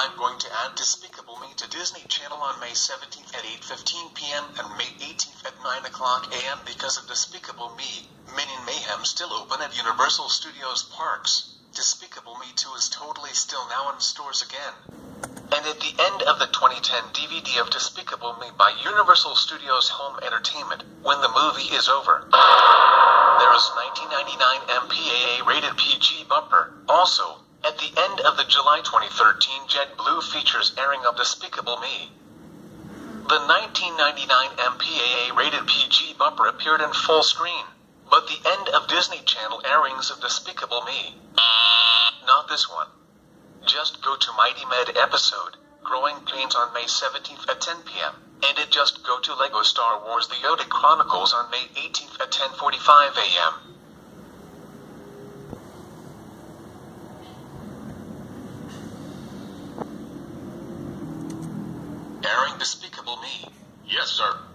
I'm going to add Despicable Me to Disney Channel on May 17th at 8:15 p.m. and May 18th at 9 o'clock a.m. because of Despicable Me. Minion Mayhem still open at Universal Studios parks. Despicable Me 2 is totally still now in stores again. And at the end of the 2010 DVD of Despicable Me by Universal Studios Home Entertainment, when the movie is over, there is 1999 MPAA rated PG bumper. Also, at the end of the July 2013 JetBlue features airing of Despicable Me, the 1999 MPAA rated PG bumper appeared in full screen, but the end of Disney Channel airings of Despicable Me, not this one. Just go to Mighty Med episode, Growing Pains on May 17th at 10 p.m., and it just go to Lego Star Wars The Yoda Chronicles on May 18th at 10:45 a.m. Airing Despicable Me. Yes, sir.